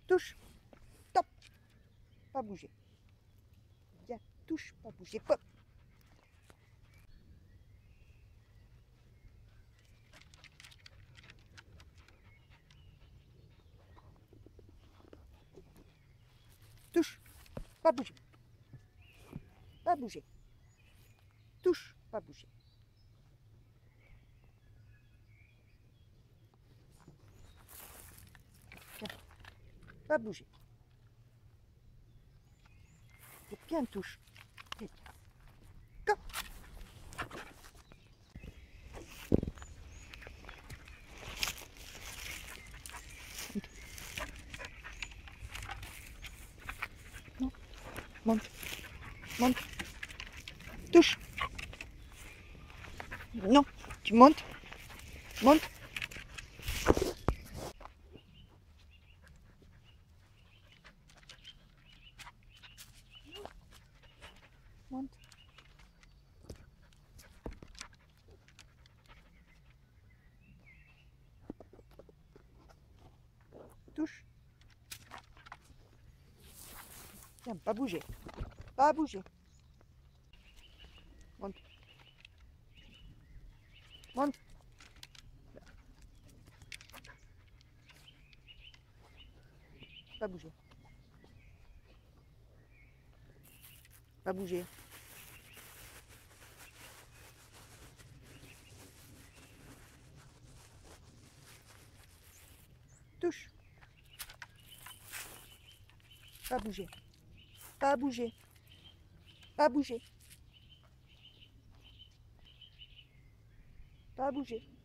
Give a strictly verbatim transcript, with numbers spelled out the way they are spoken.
Touche. Top. Pas bouger. Bien, touche, pas bouger. Pop. Touche. Pas bouger. Pas bouger. Touche, pas bouger. Bien. Pas bouger. Et bien touche. Et bien. Go. Non. Monte. Monte. Touche. Non. Tu montes. Monte. Monte. Touche. Tiens, pas bouger. Pas bouger. Monte. Monte. Pas bouger. Pas bouger. Touche. Pas bouger. Pas bouger. Pas bouger. Pas bouger.